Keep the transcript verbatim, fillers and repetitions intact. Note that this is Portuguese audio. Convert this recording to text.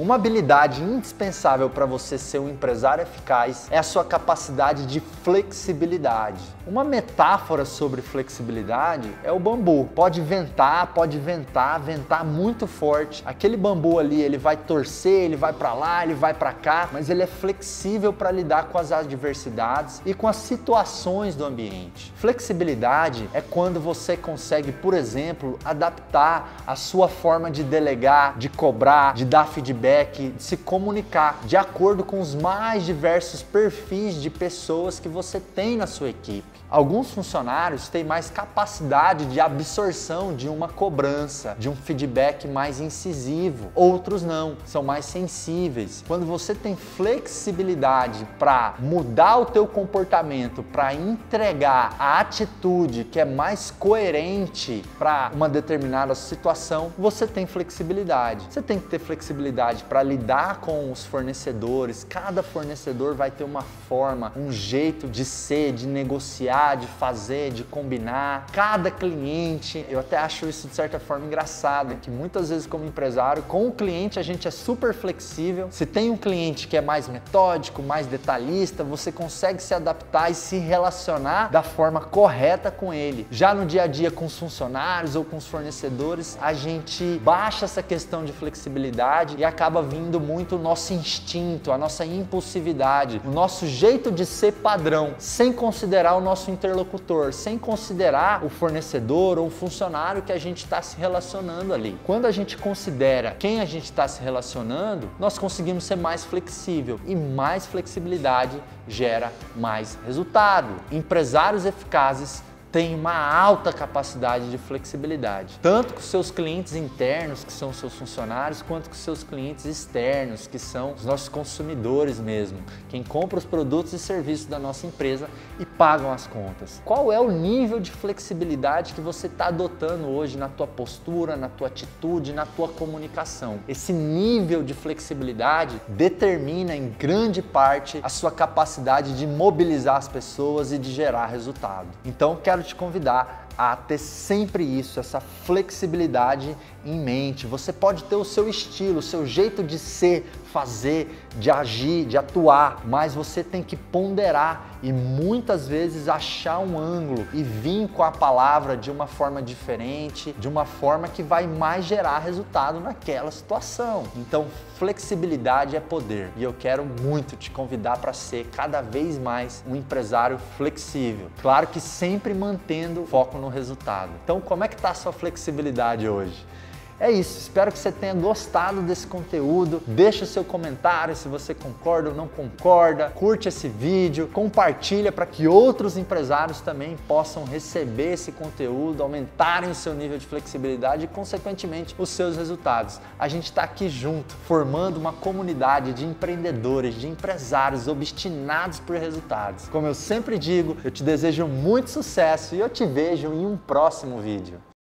Uma habilidade indispensável para você ser um empresário eficaz é a sua capacidade de flexibilidade. Uma metáfora sobre flexibilidade é o bambu. Pode ventar, pode ventar, ventar muito forte. Aquele bambu ali, ele vai torcer, ele vai para lá, ele vai para cá, mas ele é flexível para lidar com as adversidades e com as situações do ambiente. Flexibilidade é quando você consegue, por exemplo, adaptar a sua forma de delegar, de cobrar, de dar feedback, de se comunicar de acordo com os mais diversos perfis de pessoas que você tem na sua equipe. Alguns funcionários têm mais capacidade de absorção de uma cobrança, de um feedback mais incisivo. Outros não, são mais sensíveis. Quando você tem flexibilidade para mudar o teu comportamento, para entregar a atitude que é mais coerente para uma determinada situação, você tem flexibilidade. Você tem que ter flexibilidade para lidar com os fornecedores. Cada fornecedor vai ter uma forma, um jeito de ser, de negociar, de fazer, de combinar. Cada cliente, eu até acho isso de certa forma engraçado, que muitas vezes como empresário, com o cliente a gente é super flexível. Se tem um cliente que é mais metódico, mais detalhista, você consegue se adaptar e se relacionar da forma correta com ele. Já no dia a dia com os funcionários ou com os fornecedores, a gente baixa essa questão de flexibilidade e acaba vindo muito o nosso instinto, a nossa impulsividade, o nosso jeito de ser padrão, sem considerar o nosso interlocutor, sem considerar o fornecedor ou o funcionário que a gente está se relacionando ali. Quando a gente considera quem a gente está se relacionando, nós conseguimos ser mais flexível e mais flexibilidade gera mais resultado. Empresários eficazes tem uma alta capacidade de flexibilidade, tanto com seus clientes internos, que são seus funcionários, quanto com seus clientes externos, que são os nossos consumidores mesmo, quem compra os produtos e serviços da nossa empresa e pagam as contas. Qual é o nível de flexibilidade que você está adotando hoje na tua postura, na tua atitude, na tua comunicação? Esse nível de flexibilidade determina em grande parte a sua capacidade de mobilizar as pessoas e de gerar resultado. Então, quero te convidar a ter sempre isso, essa flexibilidade em mente. Você pode ter o seu estilo, o seu jeito de ser, fazer, de agir, de atuar, mas você tem que ponderar e muitas vezes achar um ângulo e vir com a palavra de uma forma diferente, de uma forma que vai mais gerar resultado naquela situação. Então, flexibilidade é poder e eu quero muito te convidar para ser cada vez mais um empresário flexível. Claro que sempre mantendo foco no resultado. Então, como é que está a sua flexibilidade hoje? É isso, espero que você tenha gostado desse conteúdo. Deixa o seu comentário se você concorda ou não concorda. Curte esse vídeo, compartilha para que outros empresários também possam receber esse conteúdo, aumentarem o seu nível de flexibilidade e, consequentemente, os seus resultados. A gente está aqui junto, formando uma comunidade de empreendedores, de empresários obstinados por resultados. Como eu sempre digo, eu te desejo muito sucesso e eu te vejo em um próximo vídeo.